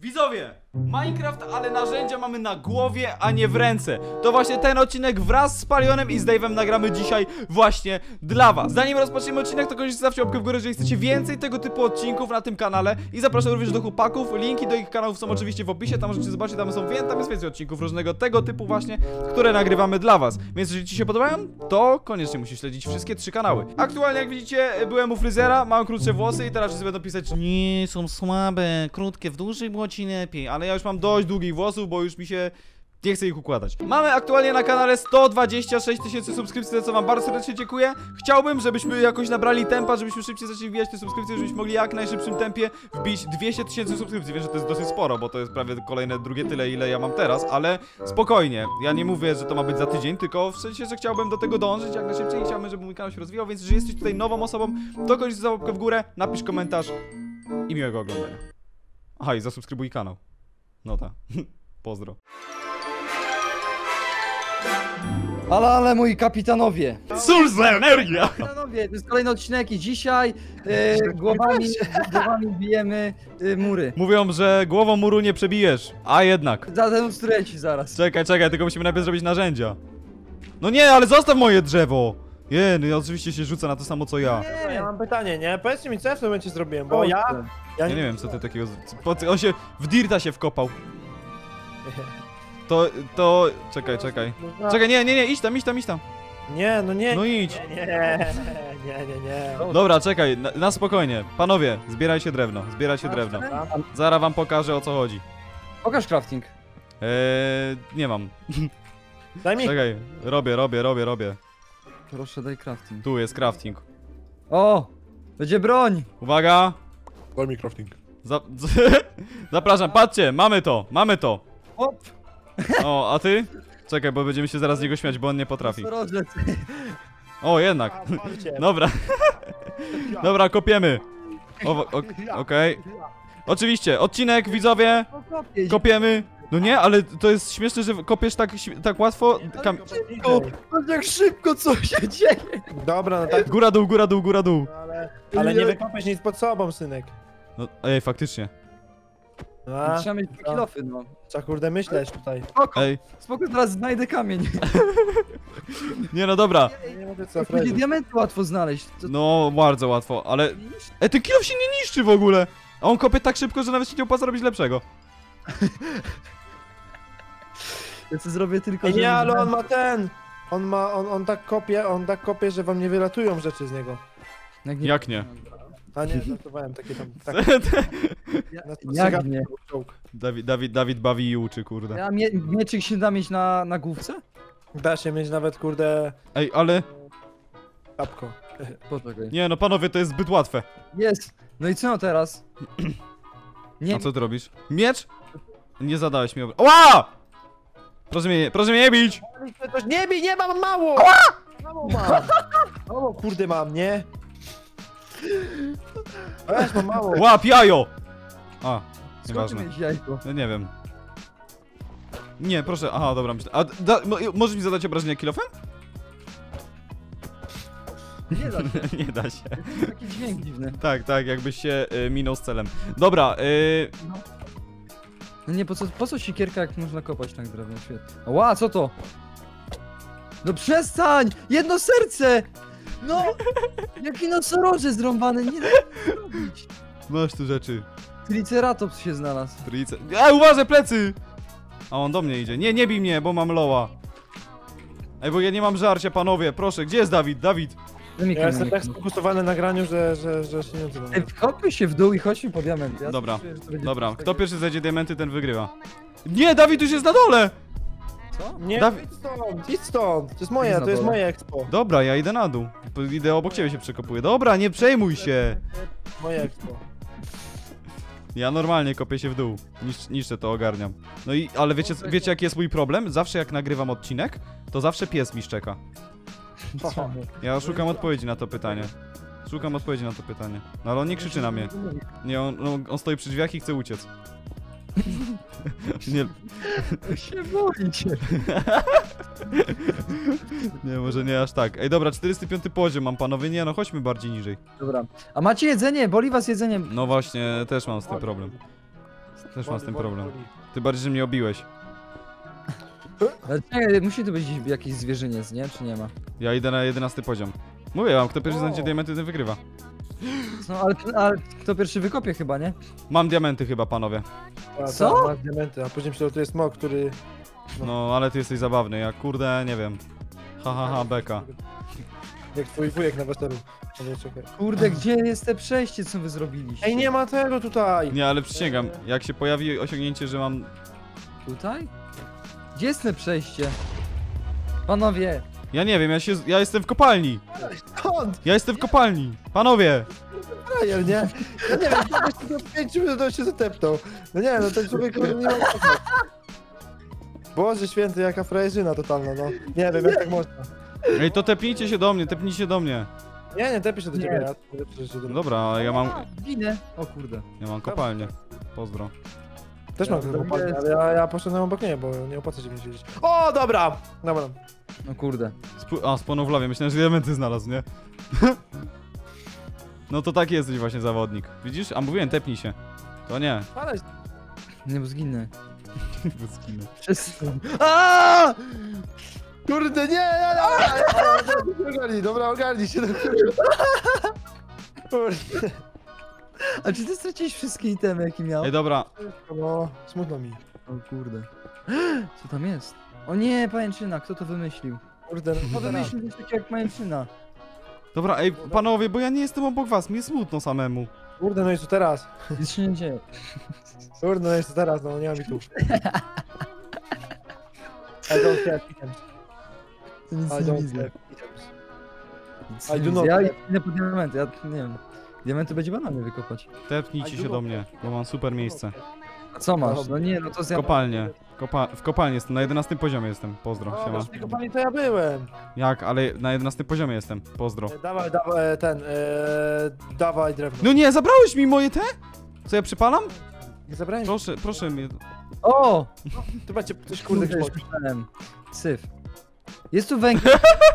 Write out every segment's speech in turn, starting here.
Widzowie, Minecraft, ale narzędzia mamy na głowie, a nie w ręce. To właśnie ten odcinek wraz z Palionem i z Dave'em nagramy dzisiaj właśnie dla was. Zanim rozpoczniemy odcinek, to koniecznie zostawcie łapkę w górę, jeżeli chcecie więcej tego typu odcinków na tym kanale. I zapraszam również do chłopaków, linki do ich kanałów są oczywiście w opisie, tam możecie zobaczyć, tam jest więcej odcinków różnego tego typu właśnie, które nagrywamy dla was. Więc jeżeli ci się podobają, to koniecznie musisz śledzić wszystkie 3 kanały. Aktualnie, jak widzicie, byłem u fryzjera, mam krótsze włosy i teraz wszyscy będą pisać, że nie, są słabe, krótkie, w dłużej było ci lepiej, ale ja już mam dość długich włosów, bo już mi się nie chcę ich układać. Mamy aktualnie na kanale 126 000 subskrypcji, za co wam bardzo serdecznie dziękuję. Chciałbym, żebyśmy jakoś nabrali tempa, żebyśmy szybciej zaczęli wbijać te subskrypcje, żebyśmy mogli jak najszybszym tempie wbić 200 000 subskrypcji. Wiem, że to jest dosyć sporo, bo to jest prawie kolejne drugie tyle, ile ja mam teraz, ale spokojnie. Ja nie mówię, że to ma być za tydzień, tylko w sensie, że chciałbym do tego dążyć jak najszybciej i chciałbym, żeby mój kanał się rozwijał, więc jeżeli jesteś tutaj nową osobą, to koniecznie za łapkę w górę, napisz komentarz i miłego oglądania. Aha, i zasubskrybuj kanał. No tak. Pozdro. Ale moi kapitanowie! Cóż za energia! Kapitanowie, to jest kolejny odcinek i dzisiaj głowami bijemy mury. Mówią, że głową muru nie przebijesz, a jednak. Zademonstruję ci zaraz. Czekaj, tylko musimy najpierw zrobić narzędzia. No nie, ale zostaw moje drzewo! No ja oczywiście się rzucę na to samo co ja. Ja mam pytanie, nie? Powiedzcie mi, co ja w tym momencie zrobiłem, bo ja Ja nie wiem, co ty takiego... On się w dirta się wkopał. Czekaj. Czekaj, nie, idź tam. Nie, no nie. No idź. Nie. Dobra, czekaj, na spokojnie. Panowie, zbierajcie drewno. Zaraz wam pokażę, o co chodzi. Pokaż crafting. Nie mam. Daj mi. Czekaj, robię. Proszę, daj crafting. Tu jest crafting. O! Będzie broń! Uwaga! Daj mi crafting. Zapraszam, patrzcie, mamy to. Hop! O, a ty? Czekaj, bo będziemy się zaraz z niego śmiać, bo on nie potrafi. O, jednak. Dobra. Dobra, kopiemy. Okej. Oczywiście, odcinek, widzowie. Kopiemy. No nie, ale to jest śmieszne, że kopiesz tak łatwo. Jak szybko, co się dzieje? Dobra, no tak. Góra, dół. Ale nie wykopiesz nic pod sobą, synek. No, ej, faktycznie. A, Trzeba mieć kilofy, no. trzeba kurde myśleć tutaj. Spoko, zaraz znajdę kamień. Nie, no dobra. Nie mogę co, Będzie diamenty łatwo znaleźć. No, bardzo łatwo, ale... ten kilof się nie niszczy w ogóle. A on kopie tak szybko, że nawet się nie opłaca robić lepszego. Ja co zrobię tylko, Nie, ale on ma ten. On tak kopie, że wam nie wylatują rzeczy z niego. Jak nie? A nie, żartowałem takie tam. Tak, Jak nie? Dawid bawi i uczy, kurde. A mieczyk się da mieć na główce? Da się mieć nawet kurde Ej, ale... kapko. Poczekaj. Nie, no panowie, to jest zbyt łatwe. Jest! No i co teraz? Nie. A co ty robisz? Miecz? Nie zadałeś mi Ła! Proszę mnie nie bić! Nie bij, nie mam mało! Mało mam! Mało kurde mam, nie? Weź, mam mało. Łap, jajo! A, Skąd nieważne. mieć jajko? No nie wiem. Nie, proszę, aha, dobra, myślę. A możesz mi zadać obrażenia kilofem? Nie da się. Nie da się. Taki dźwięk dziwny. Tak, jakbyś się minął z celem. Dobra, No nie, po co sikierka, jak można kopać tak drewno? Świetnie. Ła, co to? No przestań! Jedno serce! No! Jaki nosorożec zrąbany, nie da się zrobić. masz tu rzeczy. Triceratops się znalazł. Uważaj, plecy! A on do mnie idzie. Nie bij mnie, bo mam loa. Ej, bo ja nie mam żarcia, panowie, proszę, gdzie jest Dawid? Ja jestem tak sfokusowany na graniu, że się nie odzywam. Wkopuj się w dół i chodźmy po diamenty. Ja Dobra, czuję, że to będzie Dobra, coś kto takiego. pierwszy zajdzie diamenty, ten wygrywa. Nie, Dawid już jest na dole! Co? Nie, idź stąd! To jest moje, to jest moje expo. Dobra, ja idę na dół. Idę obok ciebie się przekopuję. Dobra, nie przejmuj się! Moje expo. Ja normalnie kopię się w dół. Niszczę to, ogarniam. No i, ale wiecie jaki jest mój problem? Zawsze jak nagrywam odcinek, to zawsze pies mi szczeka. Ja szukam odpowiedzi na to pytanie. No ale on nie krzyczy na mnie. Nie, on stoi przy drzwiach i chce uciec. Nie, się boicie. nie, może nie aż tak. Ej, dobra, 45 poziom mam, panowie. Nie, no chodźmy bardziej niżej. Dobra. A macie jedzenie? Boli was jedzenie? No właśnie, też mam z tym problem. Też mam z tym Boli, problem. boli. Ty bardziej, że mnie obiłeś. Ale czekaj, musi tu być gdzieś jakiś zwierzyniec, nie? Czy nie ma? Ja idę na 11 poziom. Mówię wam, kto pierwszy O. znajdzie diamenty, ten wygrywa. No ale kto pierwszy wykopie chyba, nie? Mam diamenty chyba, panowie. A, Co? tam masz diamenty, a później myślę, że to jest smok, który... No, ale ty jesteś zabawny, ja kurde, nie wiem. Ha, beka. Jak twój wujek na weselu. Ale czekaj. Kurde, gdzie jest te przejście, co wy zrobiliście? Ej, nie ma tego tutaj! Nie, ale przysięgam, jak się pojawi osiągnięcie, że mam... Tutaj? Gdzie jest te przejście? Panowie! Ja nie wiem, ja jestem w kopalni. Skąd? Ja jestem w kopalni. Panowie! Frajer, nie? Ja nie wiem, to do 5 minut się zatepnął. No nie, no ten człowiek nie ma co. Boże święty, jaka frajerzyna totalna, no. Nie wiem, jak tak można. Ej, to tepnijcie się do mnie, tepnijcie się do mnie. Nie tepię się do ciebie, Nie. ja tepię się do... Dobra, ale Ginę! O kurde. ja mam kopalnię. Pozdro. Też mam tego kopalnię, ale ja poszedłem obok niej, bo nie opłaca się mi siedzieć. O, dobra! Dobra. No kurde. Spłonął w lawie, myślałem, że diamenty znalazł, nie? No to taki jesteś właśnie zawodnik. Widzisz? A mówiłem, tepnij się. To nie. Ale Nie, bo zginę. Bez skiny. Przestań. Aaaa! kurde, nie, ogarnij, dobra, ogarnij się. Kurde, A czy ty straciłeś wszystkie itemy, jakie miał? Ej, dobra. no, smutno mi. O kurde. Co tam jest? O nie, pajęczyna, kto to wymyślił? Kurde, no, Kto wymyślił coś takiego jak pajęczyna? Dobra, ej, panowie, bo ja nie jestem obok was, mi jest smutno samemu. Kurde, no i co teraz? Nic się nie dzieje. Kurde, no i co teraz, no nie mam mi tu. I don't have items. To nic I nie don't widzę. have items. Nic I nie do widzę. not Ja have. idę po diamenty, ja nie wiem. Diamenty będzie banany wykopać. Tepnijcie się do mnie, bo mam super miejsce. A co masz? No nie, no to zjadam. Kopalnie. W kopalni jestem, na 11 poziomie jestem. Pozdro, O, siema. w tej kopalni to ja byłem. Jak? Ale na 11 poziomie jestem. Pozdro. Dawaj, dawaj drewno. No nie, zabrałeś mi moje te? Co ja przypalam? Nie zabrałem. Proszę mnie. O! Tu macie coś kurde Kurde, grzmoci. już myślałem. Syf. Jest tu węgiel.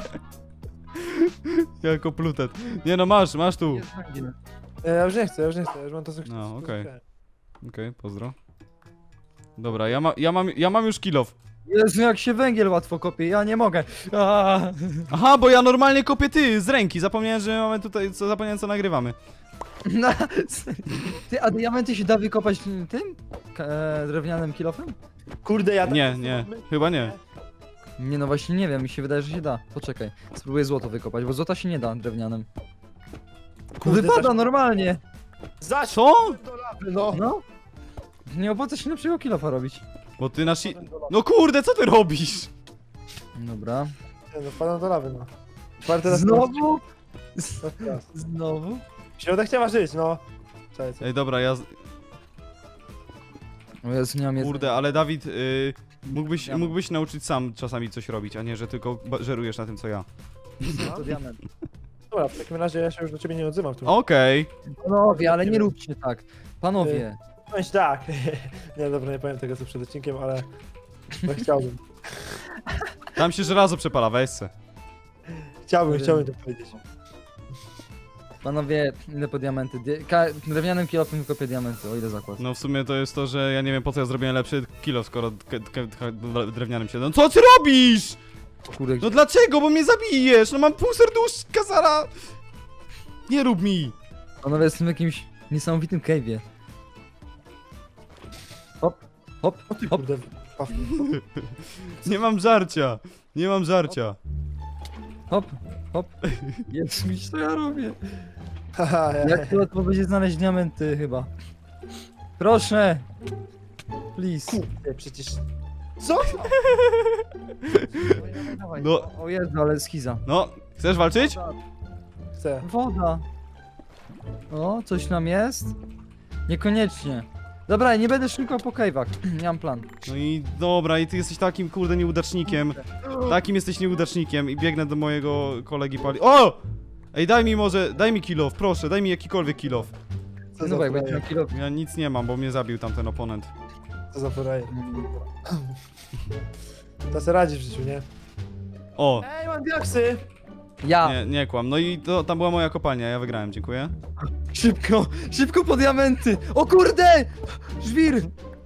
Jako plutet. Nie no, masz tu. Jest węgiel. Ja już nie chcę, ja już mam to co No, co okej. chciałem. Okej, pozdro. Dobra, ja mam już kill off. Jezu, jak się węgiel łatwo kopie, ja nie mogę. Aaaa. Aha, bo ja normalnie kopię z ręki. Zapomniałem, że mamy tutaj, co nagrywamy. No, ty, a diamenty się da wykopać tym? Drewnianym kilofem? Kurde, ja tak Nie, chyba nie. Nie, no właśnie nie wiem, mi się wydaje, że się da. Poczekaj, spróbuję złoto wykopać, bo złota się nie da drewnianym. Kurde, Wypada normalnie! Zaś Co? do lawy, no. No. Nie opłaca się lepszego kilofa robić. Bo ty No kurde, co ty robisz? Dobra. Nie, no wpadam do lawy, no. Czwarty raz. Znowu? Czwarty raz. Znowu? Środek nie ma żyć, no. Czekaj, co? Ej, dobra, O Jezu, nie mam jedzenia. Kurde, ale Dawid, mógłbyś nauczyć sam czasami coś robić, a nie, że tylko żerujesz na tym, co ja. To diament. Dobra, w takim razie ja się już do ciebie nie odzywam tu. Okej. Panowie, ale nie róbcie tak. Panowie. Bądź tak. Nie, dobra, nie powiem tego co przed odcinkiem, ale... No chciałbym. Tam się żelazo przepala, weź se. Chciałbym to powiedzieć. Panowie, idę po diamenty. Drewnianym kilofem wykopię diamenty, o ile zakład. No w sumie to jest to, że ja nie wiem po co ja zrobiłem lepszy kilo, skoro drewnianym się... No co ty robisz? Kurde, No dlaczego? Bo mnie zabijesz! No mam pół serduszka, Zara! Nie rób mi! panowie, jestem w jakimś niesamowitym cave'ie. Hop, hop, O ty hop. kurde, Pawku. Nie mam żarcia! Nie mam żarcia. Hop, hop. Jezu, co ja robię? Haha, Jak to łatwo będzie znaleźć diamenty chyba. Proszę! Please. Kurde, przecież... Co? No. O Jezu, ale schiza. No, chcesz walczyć? Chcę. Woda. O, coś tam jest? Niekoniecznie. Dobra, nie będę szukał po cave'ach. Nie mam plan. No i dobra, i ty jesteś takim kurde nieudacznikiem. Takim jesteś nieudacznikiem i biegnę do mojego kolegi pali. O! Ej, daj mi kill off, proszę, daj mi jakikolwiek kill off. Co No za bo jak będzie frajer? na kilo... Ja nic nie mam, bo mnie zabił tamten oponent. Co za frajer? To se radzi w życiu, nie? O! Ej, mam diaksy! Ja. Nie kłam. No i to, tam była moja kopalnia, ja wygrałem, dziękuję. Szybko, szybko po diamenty! O kurde! Żwir!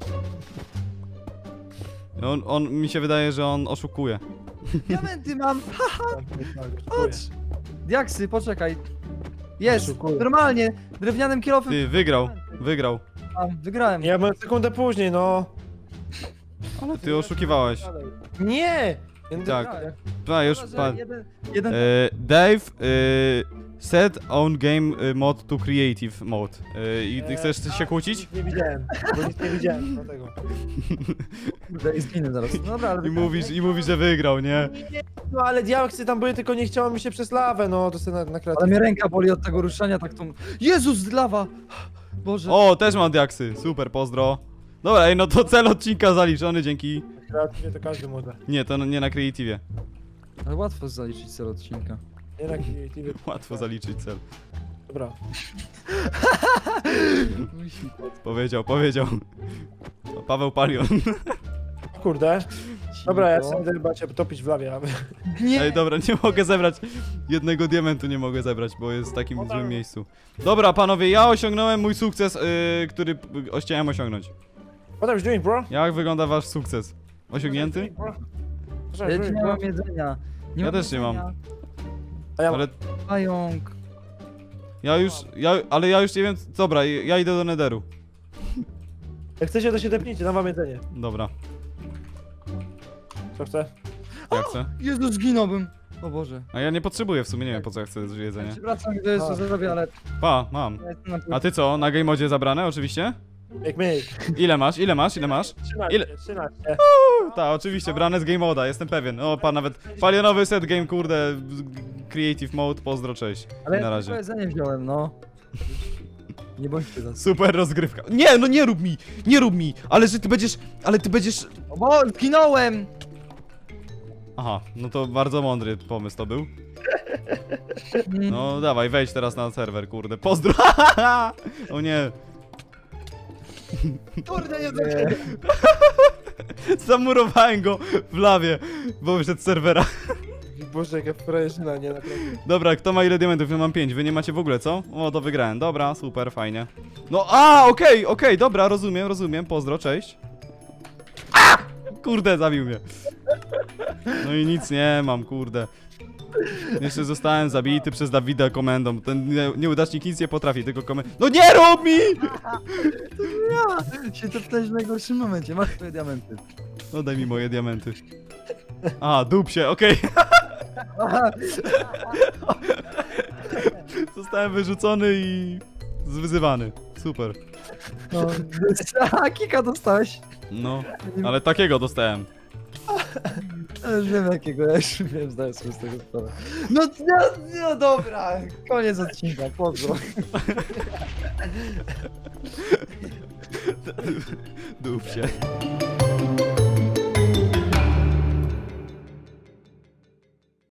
Mi się wydaje, że on oszukuje. Diamenty mam! Chodź. Diaksy, poczekaj. Jest, Oszukuję. normalnie, drewnianym kilofem. Ty, wygrał. Wygrałem. Ja byłem sekundę później, no. Ale ty oszukiwałeś. Nie! Tak. Wygrałem. Pa, już, Dobra, pa. że jeden... Dave, set own game mod to creative mode. I ty chcesz się kłócić? Nic nie widziałem, bo nic nie widziałem, dlatego. Kurde, i zginę zaraz. Dobra, ale... I mówisz, że wygrał, nie? No ale diaksy tam były, tylko nie chciało mi się przez lawę, no to sobie na kratę. Ale mnie ręka boli od tego ruszania, tak tą... Jezus, lawa! Boże. O, też mam diaksy. Super, pozdro. Dobra, ej, no to cel odcinka zaliczony, dzięki. Kreatywnie to każdy może. Nie, to nie na creative. Ale łatwo zaliczyć cel odcinka. Nie na kreatywie. Łatwo zaliczyć cel. Dobra. Powiedział. O, Paweł Palion. O kurde. Dobra, ja chcę chyba cię topić w lawie. Nie! Ej, dobra, nie mogę zebrać. Jednego diamentu nie mogę zebrać, bo jest w takim złym miejscu. Dobra, panowie, ja osiągnąłem mój sukces, który chciałem osiągnąć. What are you doing, bro? Jak wygląda wasz sukces? Osiągnięty? Ja nie mam jedzenia. Ja też nie mam. A ja Ale Pająk. ale ja już nie wiem. Dobra, ja idę do Netheru. Jak chcecie, to się tepnijcie, dam wam jedzenie. Dobra, Co chcę? ja chcę. Jezu, zginąłbym. O Boże. A ja nie potrzebuję w sumie, nie wiem po co ja chcę jedzenie. Przepraszam, że jest to zrobię, ale... Pa, mam. Ja jestem na A ty co? Na game modzie zabrane oczywiście? Make. Ile masz? 13, Ile? 13. Tak, oczywiście, brane z game moda, jestem pewien. O, pan nawet palionowy set game, kurde, creative mode, pozdro, cześć. Ale Na ja razie. tylko jedzenie wziąłem, no. Nie bądźcie za... Super rozgrywka. Nie, no nie rób mi, ale że ty będziesz... O, bo zginąłem! Aha, no to bardzo mądry pomysł to był. Mm. No dawaj, wejdź teraz na serwer, kurde, pozdro. O nie. Kurde, nie Zamurowałem go w lawie, bo wyszedł z serwera. Boże, jaka frajerzyna, nie naprawdę. Dobra, kto ma ile diamentów? Ja mam 5, wy nie macie w ogóle, co? O, to wygrałem, dobra, super, fajnie. No, okej, dobra, rozumiem, pozdro, cześć. Kurde, zabił mnie. No i nic nie mam, kurde. Jeszcze zostałem zabity przez Dawida komendą. Ten nieudacznik nic nie potrafi, tylko No nie rób mi! się to w najgorszym momencie. Masz twoje diamenty. No daj mi moje diamenty. A, dup się, okej. Zostałem wyrzucony i wyzywany. Super. No. A, kika dostałeś. No, ale takiego dostałem. Ja już wiem jakiego, ja już wiem, zdaję sobie z tego sprawę. No dobra, koniec odcinka, pozdro. Dup się.